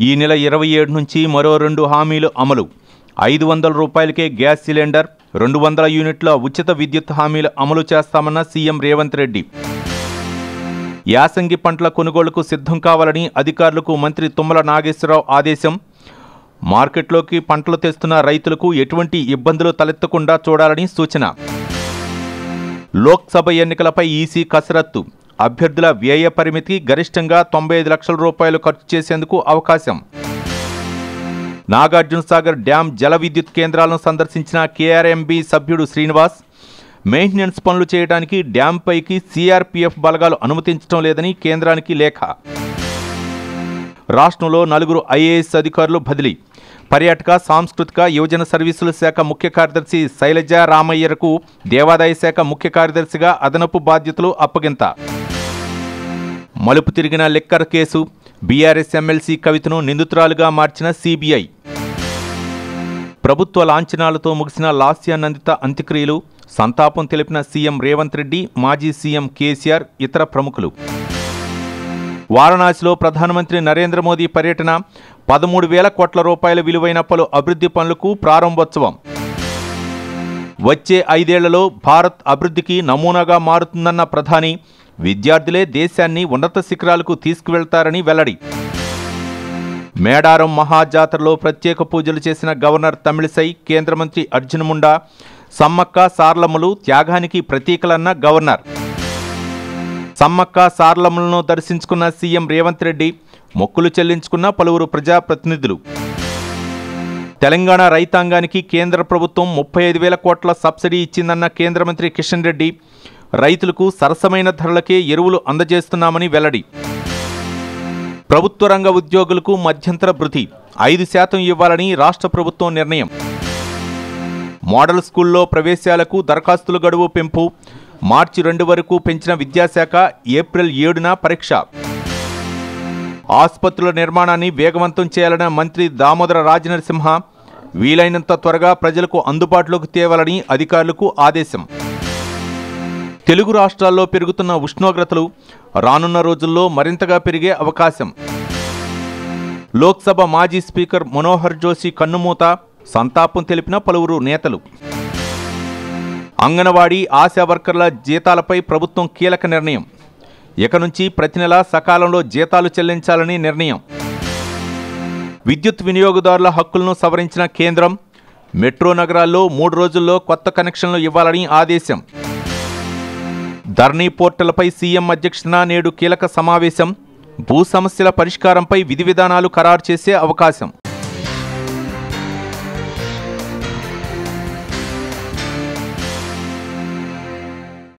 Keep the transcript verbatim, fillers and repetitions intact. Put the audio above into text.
ఈ నెల ఇరవై ఏడు నుంచి మరో రెండు హామీలు అమలు. ఐదు వందల రూపాయలకే గ్యాస్ సిలిండర్, రెండు వందల యూనిట్ల ఉచిత విద్యుత్ హామీలు అమలు చేస్తామన్న సీఎం రేవంత్ రెడ్డి. యాసంగి పంటల కొనుగోలుకు సిద్ధం కావాలని అధికారులకు మంత్రి తుమ్మల నాగేశ్వరరావు ఆదేశం. మార్కెట్లోకి పంటలు తెస్తున్న రైతులకు ఎటువంటి ఇబ్బందులు తలెత్తకుండా చూడాలని సూచన. లోక్సభ ఎన్నికలపై ఈసీ కసరత్తు. అభ్యర్థుల వ్యయ పరిమితి గరిష్టంగా తొంభై ఐదు లక్షల రూపాయలు ఖర్చు చేసేందుకు అవకాశం. నాగార్జునసాగర్ డ్యాం జల విద్యుత్ కేంద్రాలను సందర్శించిన కేఆర్ఎంబీ సభ్యుడు శ్రీనివాస్. మెయింటెనెన్స్ పనులు చేయడానికి డ్యాం పైకి సీఆర్పీఎఫ్ బలగాలు అనుమతించడం లేదని కేంద్రానికి లేఖ. రాష్ట్రంలో నలుగురు ఐఏఎస్ అధికారులు బదిలీ. పర్యాటక, సాంస్కృతిక, యువజన సర్వీసుల శాఖ ముఖ్య కార్యదర్శి శైలజ రామయ్యకు దేవాదాయ శాఖ ముఖ్య కార్యదర్శిగా అదనపు బాధ్యతలు అప్పగింత. మలుపు తిరిగిన లిక్కర్ కేసు. బీఆర్ఎస్ ఎమ్మెల్సీ కవితను నిందితురాలుగా మార్చిన సీబీఐ. ప్రభుత్వ లాంఛనాలతో ముగిసిన లాస్యానందిత అంత్యక్రియలు. సంతాపం తెలిపిన సీఎం రేవంత్ రెడ్డి, మాజీ సీఎం కేసీఆర్, ఇతర ప్రముఖులు. వారణాసిలో ప్రధానమంత్రి నరేంద్ర మోదీ పర్యటన. పదమూడు వేల కోట్ల రూపాయల విలువైన పలు అభివృద్ధి పనులకు ప్రారంభోత్సవం. వచ్చే ఐదేళ్లలో భారత్ అభివృద్ధికి నమూనాగా మారుతుందన్న ప్రధాని. విద్యార్థులే దేశాన్ని ఉన్నత శిఖరాలకు తీసుకువెళ్తారని వెల్లడి. మేడారం మహాజాతరలో ప్రత్యేక పూజలు చేసిన గవర్నర్ తమిళిసై. కేంద్ర మంత్రి అర్జున్ ముండా. సమ్మక్క సార్లమ్మలు త్యాగానికి ప్రతీకలన్న గవర్నర్. సమ్మక్క సార్లమ్మలను దర్శించుకున్న సీఎం రేవంత్ రెడ్డి. మొక్కులు చెల్లించుకున్న పలువురు ప్రజాప్రతినిధులు. తెలంగాణ రైతాంగానికి కేంద్ర ప్రభుత్వం ముప్పై ఐదు వేల కోట్ల సబ్సిడీ ఇచ్చిందన్న కేంద్ర మంత్రి కిషన్ రెడ్డి. రైతులకు సరసమైన ధరలకే ఎరువులు అందజేస్తున్నామని వెల్లడి. ప్రభుత్వ రంగ ఉద్యోగులకు మధ్యంతర భృతి ఐదు శాతం ఇవ్వాలని రాష్ట్ర ప్రభుత్వం నిర్ణయం. మోడల్ స్కూల్లో ప్రవేశాలకు దరఖాస్తుల గడువు పెంపు. మార్చి రెండు వరకు పెంచిన విద్యాశాఖ. ఏప్రిల్ ఏడున పరీక్ష. ఆసుపత్రుల నిర్మాణాన్ని వేగవంతం చేయాలన్న మంత్రి దామోదర రాజనరసింహ. వీలైనంత త్వరగా ప్రజలకు అందుబాటులోకి తేవాలని అధికారులకు ఆదేశం. తెలుగు రాష్ట్రాల్లో పెరుగుతున్న ఉష్ణోగ్రతలు. రానున్న రోజుల్లో మరింతగా పెరిగే అవకాశం. లోక్సభ మాజీ స్పీకర్ మనోహర్ జోషి కన్నుమూత. సంతాపం తెలిపిన పలువురు నేతలు. అంగన్వాడీ, ఆశా వర్కర్ల జీతాలపై ప్రభుత్వం కీలక నిర్ణయం. ఇక నుంచి ప్రతి నెలా సకాలంలో జీతాలు చెల్లించాలని నిర్ణయం. విద్యుత్ వినియోగదారుల హక్కులను సవరించిన కేంద్రం. మెట్రో నగరాల్లో మూడు రోజుల్లో కొత్త కనెక్షన్లు ఇవ్వాలని ఆదేశం. ధరణి పోర్టల్పై సీఎం అధ్యక్షతన నేడు కీలక సమావేశం. భూ సమస్యల పరిష్కారంపై విధి విధానాలు ఖరారు చేసే అవకాశం.